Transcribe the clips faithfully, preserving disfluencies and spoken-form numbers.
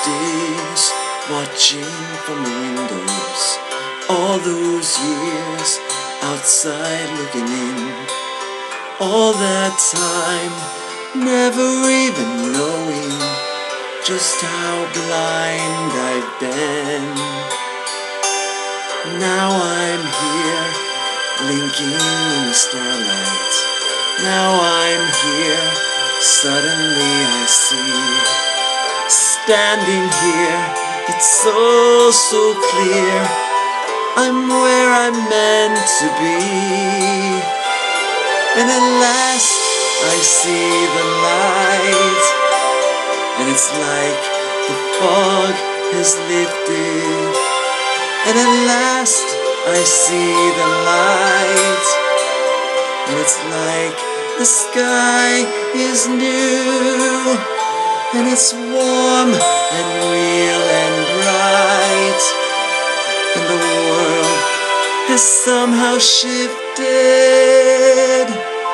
days, watching from the windows, all those years outside looking in, all that time never even knowing just how blind I've been. Now I'm here, blinking in the starlight. Now I'm here, suddenly I see. Standing here, it's so, so clear, I'm where I'm meant to be. And at last I see the light, and it's like the fog has lifted. And at last I see the light, and it's like the sky is new, and it's warm and real and bright, and the world has somehow shifted.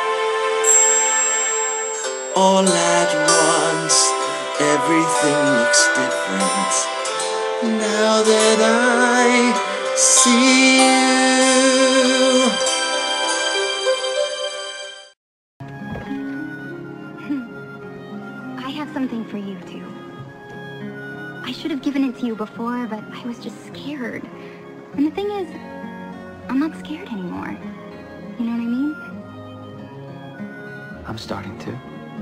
All at once, everything looks different now that I see you. I have something for you too. I should have given it to you before, but I was just scared. And the thing is, I'm not scared anymore. You know what I mean? I'm starting to.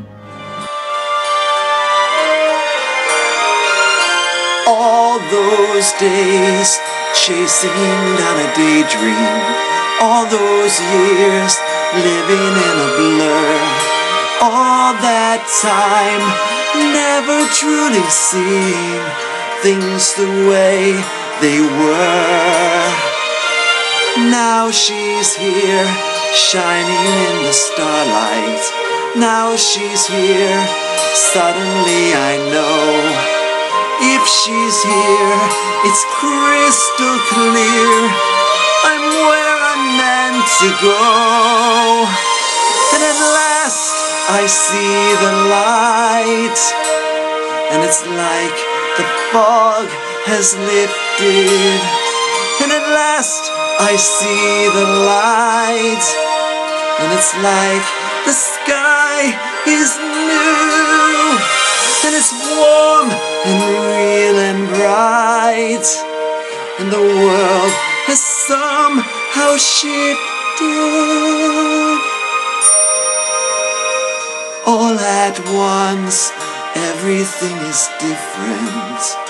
All those days, chasing down a daydream. All those years, living in a blur. All that time, never truly seeing things the way they were. Now she's here, shining in the starlight. Now she's here, suddenly I know. If she's here, it's crystal clear, I'm where I'm meant to go. And at last I see the light, and it's like the fog has lifted. And at last I see the light, and it's like the sky is new, and it's warm and real and bright, and the world has somehow shifted. All at once, everything is different.